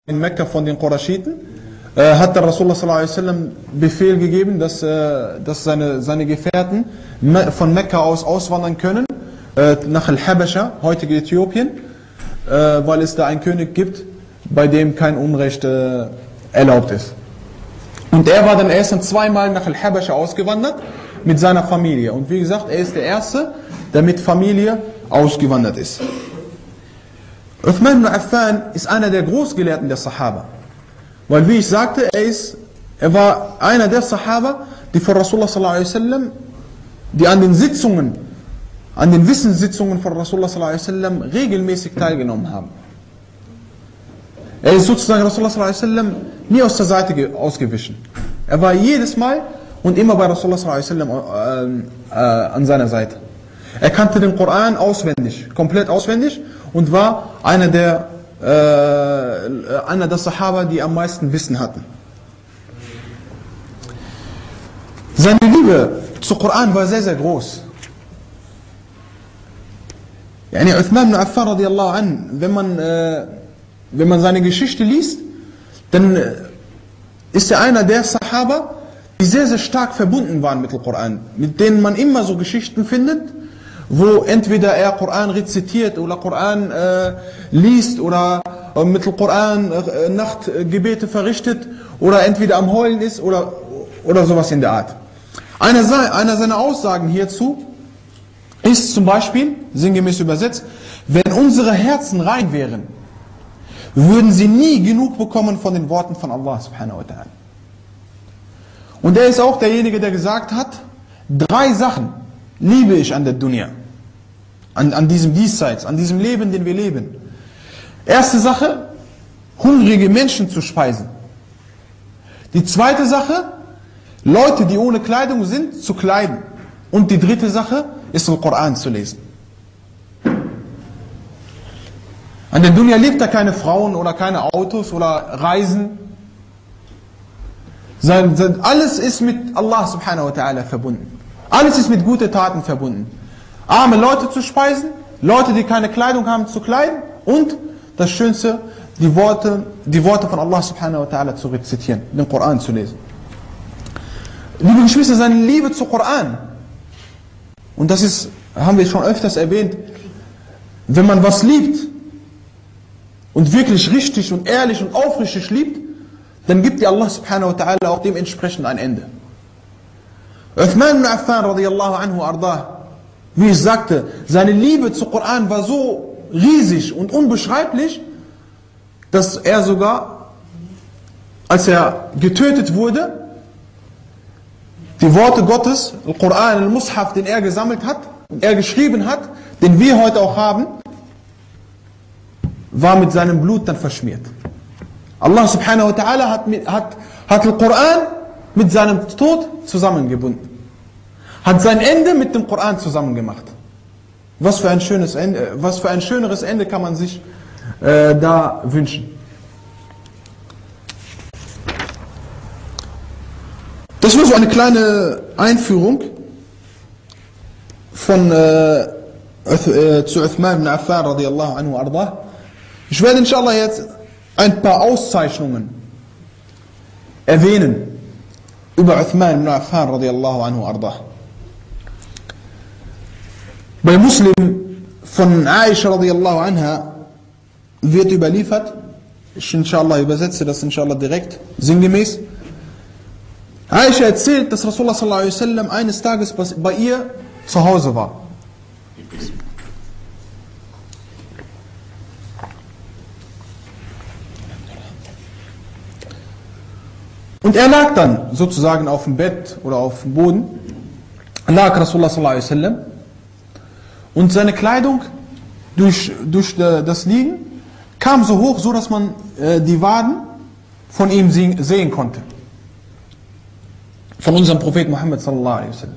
in Mekka von den Quraschiten, hat der Rasulullah sallallahu alaihi wasallam Befehl gegeben, dass seine Gefährten von Mekka aus auswandern können, nach Al-Habascha, heutige Äthiopien, weil es da einen König gibt, bei dem kein Unrecht erlaubt ist. Und er war dann erst zweimal nach Al-Habascha ausgewandert mit seiner Familie. Und wie gesagt, er ist der Erste, der mit Familie ausgewandert ist. Uthman ibn Affan ist einer der Großgelehrten der Sahaba. Weil, wie ich sagte, er war einer der Sahaba, die von Rasulullah sallallahu alaihi wasallam, die an den Sitzungen, an den Wissenssitzungen von Rasulullah sallallahu alaihi wasallam regelmäßig teilgenommen haben. Er ist sozusagen Rasulullah sallallahu alaihi wasallam nie aus der Seite ausgewichen. Er war jedes Mal und immer bei Rasulullah sallallahu alaihi wasallam an seiner Seite. Er kannte den Koran auswendig, komplett auswendig und war einer der Sahaba, die am meisten Wissen hatten. Seine Liebe zu Koran war sehr, sehr groß. Yani Uthman ibn Affan radiallahu an, wenn man seine Geschichte liest, dann ist er einer der Sahaba, die sehr, sehr stark verbunden waren mit dem Koran, mit denen man immer so Geschichten findet, wo entweder er Koran rezitiert oder Koran liest oder mit dem Koran Nachtgebete verrichtet oder entweder am Heulen ist oder sowas in der Art. Einer seiner Aussagen hierzu ist zum Beispiel, sinngemäß übersetzt, wenn unsere Herzen rein wären, würden sie nie genug bekommen von den Worten von Allah subhanahu wa ta'ala. Und er ist auch derjenige, der gesagt hat, 3 Sachen liebe ich an der Dunya, an diesem Diesseits, an diesem Leben, den wir leben. Erste Sache, hungrige Menschen zu speisen. Die zweite Sache, Leute, die ohne Kleidung sind, zu kleiden. Und die dritte Sache ist, den Koran zu lesen. An der Dunya lebt da keine Frauen oder keine Autos oder Reisen. Alles ist mit Allah subhanahu wa ta'ala verbunden. Alles ist mit guten Taten verbunden. Arme Leute zu speisen, Leute, die keine Kleidung haben, zu kleiden und das Schönste, die Worte von Allah subhanahu wa ta'ala zu rezitieren, den Koran zu lesen. Liebe Geschwister, seine Liebe zu Koran, und das haben wir schon öfters erwähnt, wenn man was liebt und wirklich richtig und ehrlich und aufrichtig liebt, dann gibt dir Allah subhanahu wa ta'ala auch dementsprechend ein Ende. Uthman ibn Affan radiallahu anhu ardah, wie ich sagte, seine Liebe zu Koran war so riesig und unbeschreiblich, dass er sogar, als er getötet wurde, die Worte Gottes, Al-Quran, Al-Mushaf, den er gesammelt hat und er geschrieben hat, den wir heute auch haben, war mit seinem Blut dann verschmiert. Allah subhanahu wa ta'ala hat Al-Quran mit seinem Tod zusammengebunden. Hat sein Ende mit dem Koran zusammen gemacht. Was für ein schönes Ende, was für ein schöneres Ende kann man sich da wünschen. Das war so eine kleine Einführung zu Uthman ibn Affan radiallahu anhu ardah. Ich werde inshallah jetzt ein paar Auszeichnungen erwähnen über Uthman ibn Affan radiallahu anhu ardah. Bei Muslim von Aisha radiallahu anha wird überliefert, ich inshallah übersetze das inshallah direkt, sinngemäß. Aisha erzählt, dass Rasulullah sallallahu alaihi wasallam eines Tages bei ihr zu Hause war. Und er lag dann sozusagen auf dem Bett oder auf dem Boden, lag Rasulullah sallallahu alaihi wasallam. Und seine Kleidung durch das Liegen kam so hoch, so dass man die Waden von ihm sehen konnte. Von unserem Propheten Muhammad sallallahu alaihi wasallam.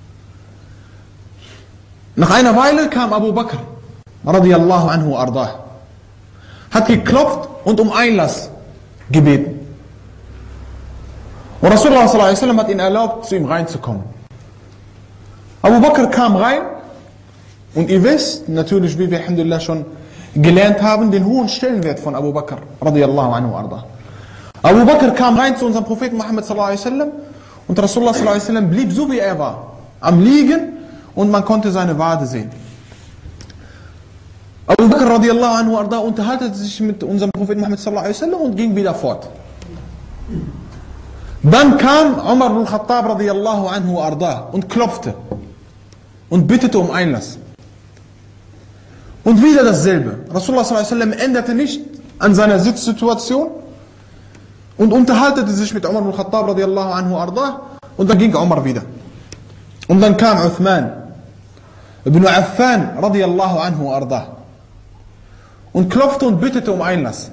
Nach einer Weile kam Abu Bakr radiallahu anhu ardah. Hat geklopft und um Einlass gebeten. Und Rasulullah sallallahu alaihi wasallam hat ihn erlaubt, zu ihm reinzukommen. Abu Bakr kam rein. Und ihr wisst natürlich, wie wir alhamdulillah schon gelernt haben, den hohen Stellenwert von Abu Bakr radiallahu anhu arda. Abu Bakr kam rein zu unserem Propheten Muhammad sallallahu alaihi wasallam und Rasulullah sallallahu alaihi wasallam blieb so wie er war, am Liegen und man konnte seine Wade sehen. Abu Bakr radiallahu anhu arda unterhaltete sich mit unserem Propheten Muhammad sallallahu alaihi wasallam und ging wieder fort. Dann kam Umar ibn Khattab radiallahu anhu arda und klopfte und bittete um Einlass. Und wieder dasselbe. Rasulullah sallallahu alaihi wasallam änderte nicht an seiner Sitzsituation und unterhaltete sich mit Umar ibn Khattab radiallahu anhu arda und dann ging Umar wieder. Und dann kam Uthman ibn Affan radiallahu anhu arda und klopfte und bittete um Einlass.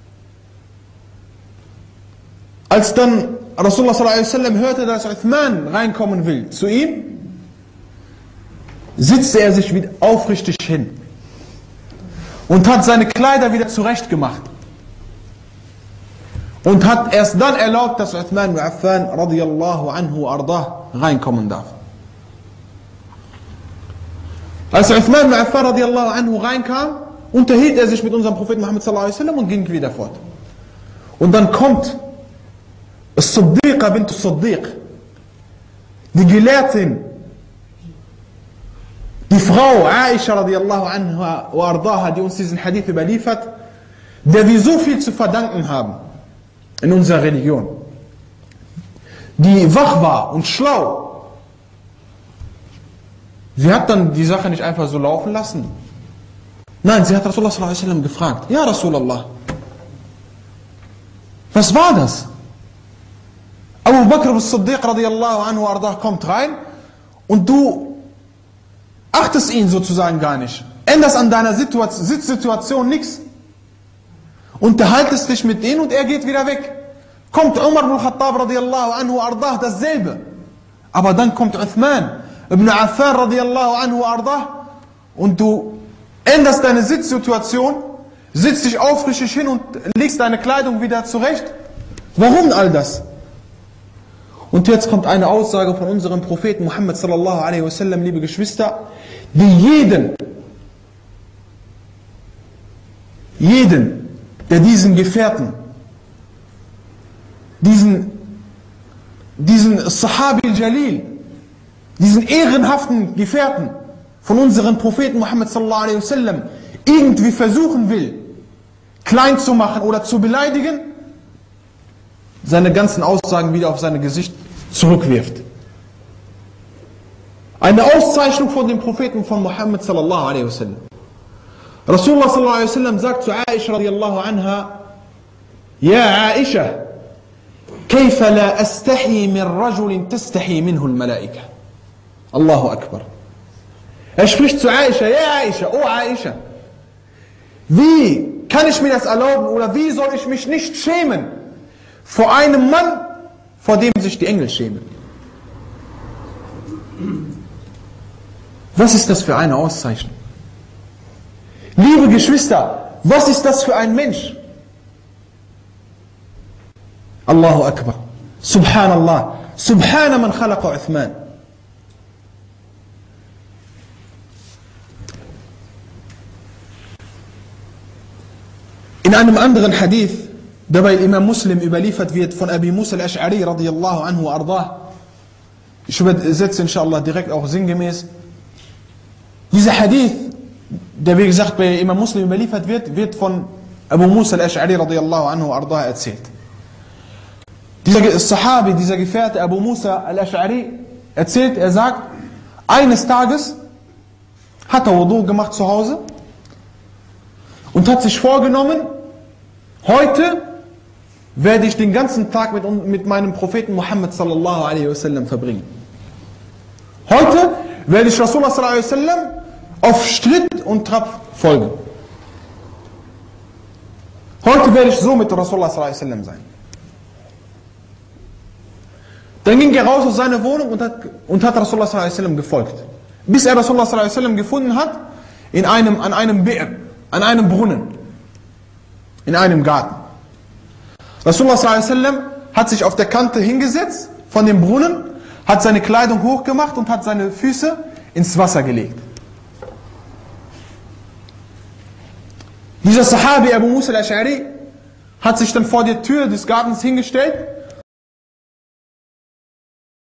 Als dann Rasulullah sallallahu alaihi wasallam hörte, dass Uthman reinkommen will zu ihm, setzte er sich wieder aufrichtig hin und hat seine Kleider wieder zurechtgemacht und hat erst dann erlaubt, dass Uthman ibn Affan radiallahu anhu arda reinkommen darf. Als Uthman ibn Affan radiallahu anhu reinkam, unterhielt er sich mit unserem Propheten Muhammad sallallahu alaihi wasallam und ging wieder fort. Und dann kommt As-Siddiqa bint As-Siddiq, die Gelehrtin, die Frau Aisha radiallahu anha wa ardaha, die uns diesen Hadith überliefert, der wir so viel zu verdanken haben in unserer Religion, die wach war und schlau. Sie hat dann die Sache nicht einfach so laufen lassen. Nein, sie hat Rasulullah sallallahu alaihi wasallam gefragt: Ja Rasulallah, was war das? Abu Bakr as-Siddiq radiallahu anhu ardah kommt rein und du achtest ihn sozusagen gar nicht. Änderst an deiner Sitzsituation nichts. Unterhaltest dich mit ihm und er geht wieder weg. Kommt Umar ibn Khattab radiallahu anhu ardah, dasselbe. Aber dann kommt Uthman ibn Affan radiallahu anhu ardah und du änderst deine Sitzsituation, sitzt dich aufrichtig hin und legst deine Kleidung wieder zurecht. Warum all das? Und jetzt kommt eine Aussage von unserem Propheten Muhammad sallallahu alaihi wasallam, liebe Geschwister, die jeden, der diesen Gefährten, diesen Sahabi al-Jalil, diesen ehrenhaften Gefährten von unserem Propheten Muhammad sallallahu alaihi wasallam irgendwie versuchen will, klein zu machen oder zu beleidigen, seine ganzen Aussagen wieder auf sein Gesicht zurückwirft. Eine Auszeichnung von dem Propheten von Muhammad sallallahu alaihi wasallam. Rasulullah sallallahu alaihi wasallam sagt zu Aisha radiallahu anha: Ja Aisha, كيف لا أستحي من رجل تستحي منه الملائكة. Allahu Akbar. Er spricht zu Aisha: Ja Aisha, oh Aisha, wie kann ich mir das erlauben oder wie soll ich mich nicht schämen vor einem Mann, vor dem sich die Engel schämen? Was ist das für eine Auszeichnung? Liebe Geschwister, was ist das für ein Mensch? Allahu Akbar. Subhanallah. Subhana man khalaqa Uthman. In einem anderen Hadith, der bei Imam Muslim überliefert wird von Abi Musa al-Ash'ari radiyallahu anhu ardah, ich übersetze inshallah direkt auch sinngemäß, dieser Hadith, der wie gesagt bei Imam Muslim überliefert wird, wird von Abu Musa al-Ash'ari radiyallahu anhu ardah erzählt. Dieser Sahabi, dieser Gefährte Abu Musa al-Ash'ari erzählt, er sagt, eines Tages hat er Wudu gemacht zu Hause und hat sich vorgenommen, heute werde ich den ganzen Tag mit meinem Propheten Muhammad sallallahu alaihi wasallam verbringen. Heute werde ich Rasulullah sallallahu alaihi wasallam auf Stritt und Trab folgen. Heute werde ich so mit Rasulullah sallallahu alaihi wasallam sein. Dann ging er raus aus seiner Wohnung und hat Rasulullah sallallahu alaihi wasallam gefolgt. Bis er Rasulullah sallallahu alaihi wasallam gefunden hat, an einem Bi'r, an einem Brunnen, in einem Garten. Rasulullah sallallahu alaihi wasallam hat sich auf der Kante hingesetzt von dem Brunnen, hat seine Kleidung hochgemacht und hat seine Füße ins Wasser gelegt. Dieser Sahabi Abu Musa al-Ash'ari hat sich dann vor der Tür des Gartens hingestellt